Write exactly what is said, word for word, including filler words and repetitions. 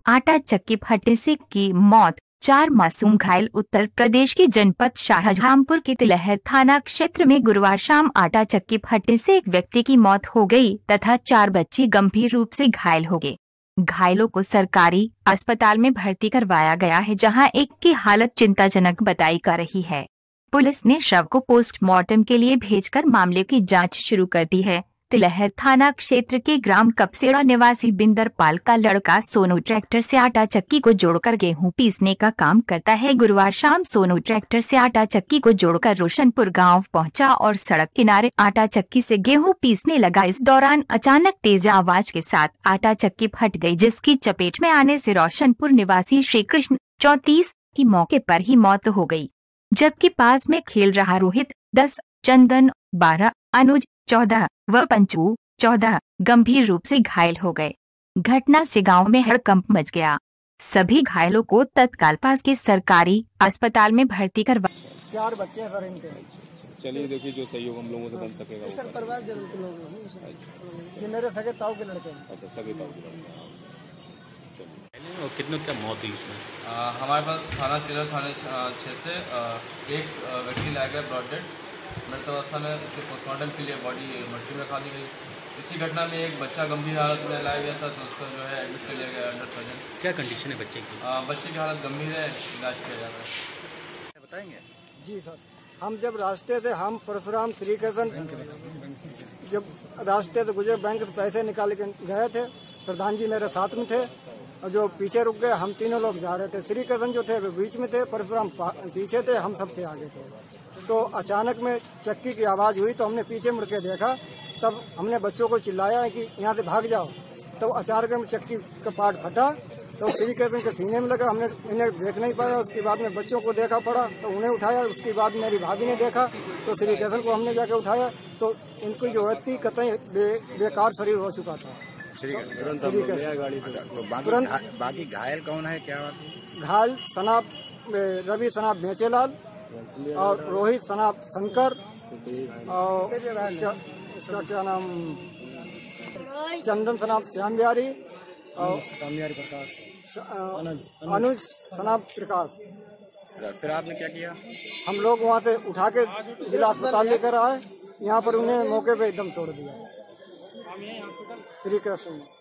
आटा चक्की फटने से की मौत, चार मासूम घायल। उत्तर प्रदेश के जनपद शाहजहांपुर के तिलहर थाना क्षेत्र में गुरुवार शाम आटा चक्की फटने से एक व्यक्ति की मौत हो गई तथा चार बच्चे गंभीर रूप से घायल हो गए। घायलों को सरकारी अस्पताल में भर्ती करवाया गया है, जहां एक की हालत चिंताजनक बताई जा रही है। पुलिस ने शव को पोस्टमार्टम के लिए भेजकर मामले की जांच शुरू कर दी है। तिलहर थाना क्षेत्र के ग्राम कपसेड़ा निवासी बिंदरपाल का लड़का सोनू ट्रैक्टर से आटा चक्की को जोड़कर गेहूं पीसने का काम करता है। गुरुवार शाम सोनू ट्रैक्टर से आटा चक्की को जोड़कर रोशनपुर गांव पहुंचा और सड़क किनारे आटा चक्की से गेहूं पीसने लगा। इस दौरान अचानक तेज आवाज के साथ आटा चक्की फट गई, जिसकी चपेट में आने से रोशनपुर निवासी श्री कृष्ण चौंतीस की मौके पर ही मौत हो गई, जबकि पास में खेल रहा रोहित दस, चंदन बारह, अनुज चौदह व पंचू चौदह गंभीर रूप से घायल हो गए। घटना से गांव में हड़कंप मच गया। सभी घायलों को तत्काल पास के सरकारी अस्पताल में भर्ती करवा। चार बच्चे हैं सर इनके। चलिए देखिए जो सहयोग हम लोगों से बन सकेगा सर परिवार जरूर के लोग हैं, ये मेरे सगे ताऊ के लड़के हैं। अच्छा सगे ताऊ के लड़के। और कितने क्या मौत हुई इसमें? आ, हमारे पास थाना तिलहर थाने छः से आ, एक व्यक्ति लाया गया ब्रॉड डेड मृत अवस्था में। इसके पोस्टमार्टम के लिए बॉडी मशीन में खा दी गई। इसी घटना में एक बच्चा गंभीर हालत में लाया गया था, तो उसको जो है एडमिट कर लिया गया अंडर सर्जन। क्या कंडीशन है बच्चे की? आ, बच्चे की हालत गंभीर है, इलाज किया जा रहा है। बताएंगे जी सर। हम जब रास्ते से हम परशुराम श्री कृष्ण जब रास्ते से गुजरे, बैंक से पैसे निकाल के गए थे, प्रधान जी मेरे साथ में थे और जो पीछे रुक गए, हम तीनों लोग जा रहे थे। श्री कृष्ण जो थे वो बीच में थे, परशुराम पीछे थे, हम सबसे आगे थे। तो अचानक में चक्की की आवाज हुई तो हमने पीछे मुड़ के देखा, तब हमने बच्चों को चिल्लाया कि यहाँ से भाग जाओ। तो अचानक में चक्की का पार्ट फटा तो श्री कृष्ण के सीने में लगा। हमने इन्हें देख नहीं पाया। उसके बाद में बच्चों को देखा पड़ा तो उन्हें उठाया। उसके बाद मेरी भाभी ने देखा तो श्री कृष्ण को हमने जाके उठाया तो इनकी जो है कतई बे, बेकार शरीर हो चुका था। तुरंत बाकी घायल कौन है, क्या बात? घायल सनाब रवि सनाब बेचेलाल और रोहित सनाब शंकर और उसका क्या नाम चंदन सनाब श्याम बिहारी और अनुज सनाब प्रकाश। फिर आपने क्या किया? हम लोग वहाँ से उठा के जिला अस्पताल लेकर आए। यहाँ पर उन्हें मौके पे एकदम तोड़ दिया श्री कृष्ण।